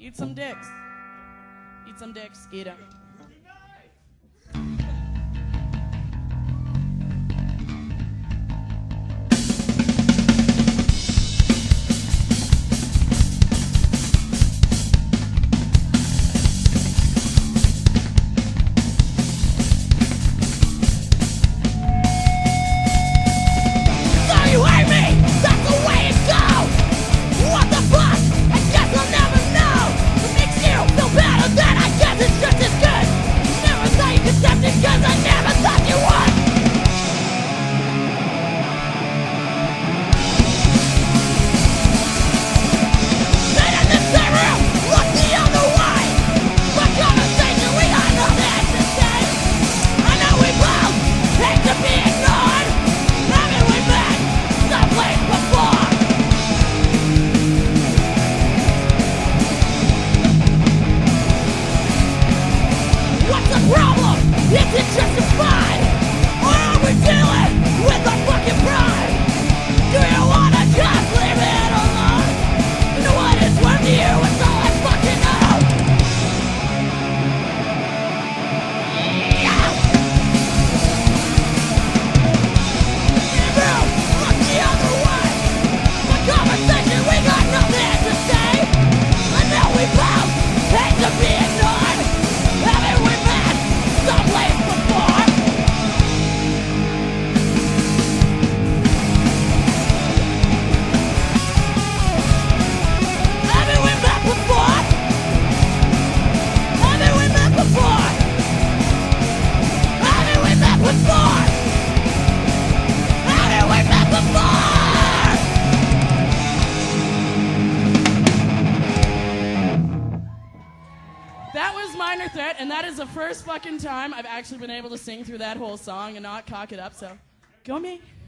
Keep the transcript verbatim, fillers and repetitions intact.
Eat some dicks. Eat some dicks. Eat them. And that is the first fucking time I've actually been able to sing through that whole song and not cock it up, so go me.